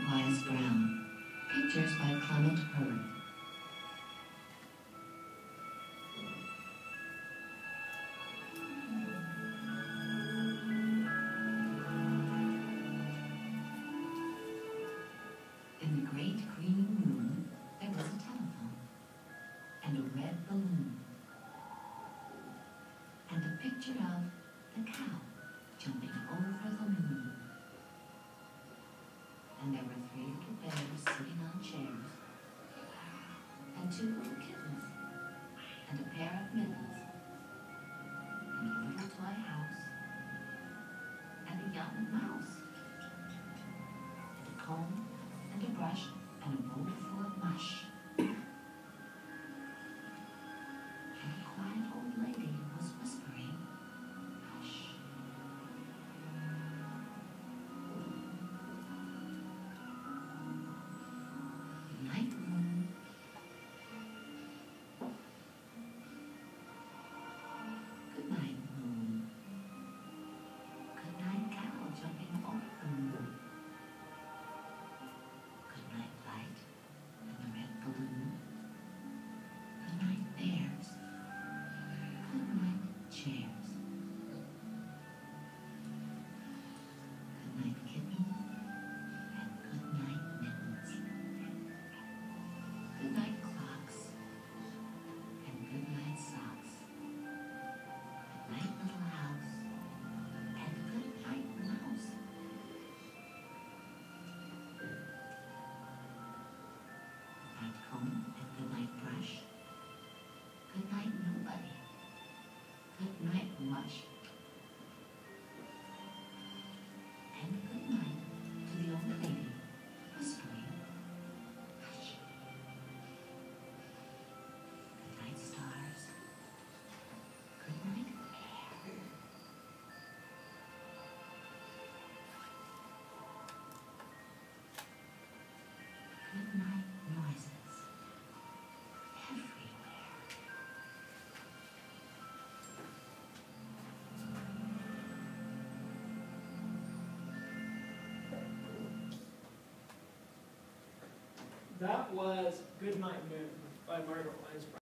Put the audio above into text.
Wyeth Brown. Pictures by Clement Hurd. In the great green room, there was a telephone, and a red balloon, and a picture of the cow jumping over the moon. And there were 3 little bears sitting on chairs, and 2 little kittens, and a pair of mittens, and a little toy house, and a young mouse, and a comb, and a brush, and a bowl full of mush. And a quiet old lady was whispering, "Hush." Night moon. Good night, moon. Good night, cow jumping over the moon. Good night, light and the red balloon. Good night, bears. Good night, chairs. Good night, kitten. And good night, mittens. Good night, clocks. And good night, socks. Good night, little house. And good night, mouse. Good night, comb. And good night, brush. Good night, nobody. Good night, mush. And good night to the old lady whispering, "Hush." Good night, stars. Good night, air. Good night, noises. Everywhere. That was Good Night Moon by Margaret Wise Brown.